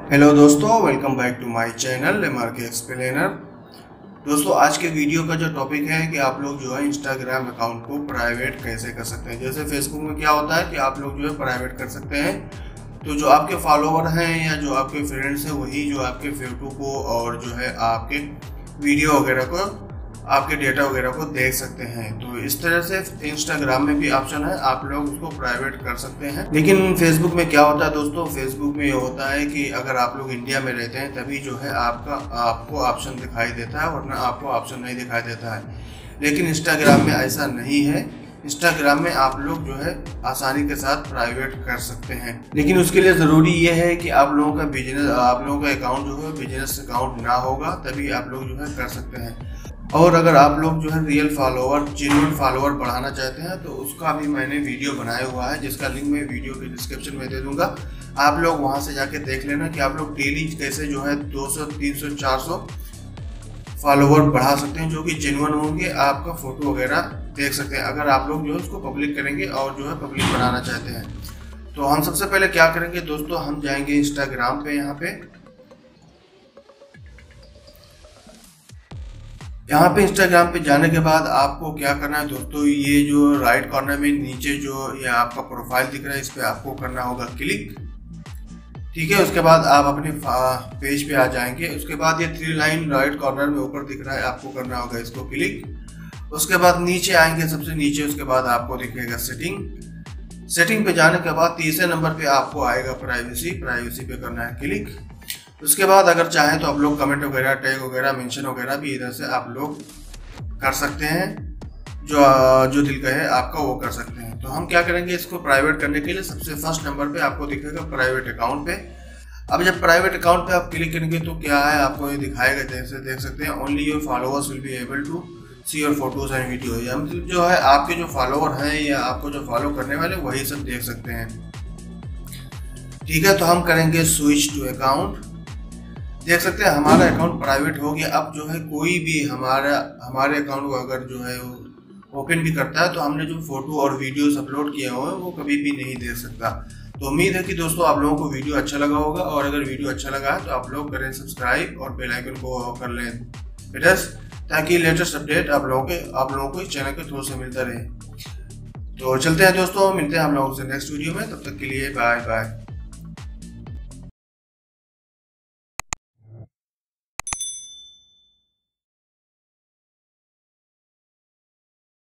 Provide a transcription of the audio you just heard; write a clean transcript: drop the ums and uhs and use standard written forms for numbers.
Hello दोस्तों, welcome back to my channel MRK explainer. दोस्तों, आज के वीडियो का जो टॉपिक है कि आप लोग जो है इंस्टाग्राम अकाउंट को प्राइवेट कैसे कर सकते हैं। जैसे फेसबुक में क्या होता है कि आप लोग जो है प्राइवेट कर सकते हैं, तो जो आपके फॉलोवर हैं या जो आपके फ्रेंड्स हैं वही जो आपके फोटो को और जो है आपके वीडियो वगैरह को, आपके डेटा वगैरह को देख सकते हैं। तो इस तरह से इंस्टाग्राम में भी ऑप्शन है, आप लोग उसको प्राइवेट कर सकते हैं। लेकिन फेसबुक में क्या होता है दोस्तों, फेसबुक में ये होता है कि अगर आप लोग इंडिया में रहते हैं तभी जो है आपको ऑप्शन दिखाई देता है, वरना आपको ऑप्शन नहीं दिखाई देता है। लेकिन इंस्टाग्राम में ऐसा नहीं है। इंस्टाग्राम में आप लोग जो है आसानी के साथ प्राइवेट कर सकते हैं, लेकिन उसके लिए ज़रूरी ये है कि आप लोगों का बिजनेस, आप लोगों का अकाउंट जो है बिजनेस अकाउंट ना होगा, तभी आप लोग जो है कर सकते हैं। और अगर आप लोग जो है रियल फॉलोवर, जेन्युइन फॉलोवर बढ़ाना चाहते हैं तो उसका भी मैंने वीडियो बनाया हुआ है, जिसका लिंक मैं वीडियो के डिस्क्रिप्शन में दे दूंगा। आप लोग वहां से जाके देख लेना कि आप लोग डेली कैसे जो है 200, 300, 400 फॉलोवर बढ़ा सकते हैं, जो कि जेन्युइन होंगे, आपका फोटो वगैरह देख सकते हैं। अगर आप लोग जो है उसको पब्लिक करेंगे और जो है पब्लिक बनाना चाहते हैं, तो हम सबसे पहले क्या करेंगे दोस्तों, हम जाएंगे इंस्टाग्राम पे। यहाँ पे इंस्टाग्राम पे जाने के बाद आपको क्या करना है दोस्तों, ये जो राइट कॉर्नर में नीचे जो ये आपका प्रोफाइल दिख रहा है, इस पे आपको करना होगा क्लिक। ठीक है, उसके बाद आप अपने पेज पे आ जाएंगे। उसके बाद ये 3 लाइन राइट कॉर्नर में ऊपर दिख रहा है, आपको करना होगा इसको क्लिक। उसके बाद नीचे आएंगे, सबसे नीचे, उसके बाद आपको दिखेगा सेटिंग पे जाने के बाद तीसरे नंबर पे आपको आएगा प्राइवेसी पे करना है क्लिक। उसके बाद अगर चाहें तो आप लोग कमेंट वगैरह, टैग वगैरह, मेंशन वगैरह भी इधर से आप लोग कर सकते हैं, जो दिल का है आपका वो कर सकते हैं। तो हम क्या करेंगे, इसको प्राइवेट करने के लिए सबसे फर्स्ट नंबर पे आपको दिखेगा प्राइवेट अकाउंट पे। अब जब प्राइवेट अकाउंट पे आप क्लिक करेंगे तो क्या है, आपको ये दिखाएगा, जैसे देख सकते हैं, only your followers will be able to see your photos and video. या मतलब जो है आपके जो फॉलोवर हैं या आपको जो फॉलो करने वाले वही सब देख सकते हैं। ठीक है, तो हम करेंगे स्विच टू अकाउंट। देख सकते हैं हमारा अकाउंट प्राइवेट हो गया। अब जो है कोई भी हमारे अकाउंट को अगर जो है ओपन भी करता है तो हमने जो फोटो और वीडियोस अपलोड किए हुए हैं वो कभी भी नहीं देख सकता। तो उम्मीद है कि दोस्तों आप लोगों को वीडियो अच्छा लगा होगा, और अगर वीडियो अच्छा लगा है तो आप लोग करें सब्सक्राइब और बेल आइकन को कर लें प्रेस, ताकि लेटेस्ट अपडेट आप लोगों को इस चैनल के थ्रू से मिलता रहे। तो चलते हैं दोस्तों, मिलते हैं हम लोगों से नेक्स्ट वीडियो में। तब तक के लिए बाय बाय।